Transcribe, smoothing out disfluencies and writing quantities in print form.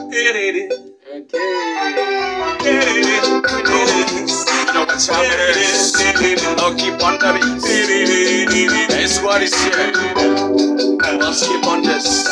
know what time it is. I'll keep on the beat. That's what it's here. Let's keep on this.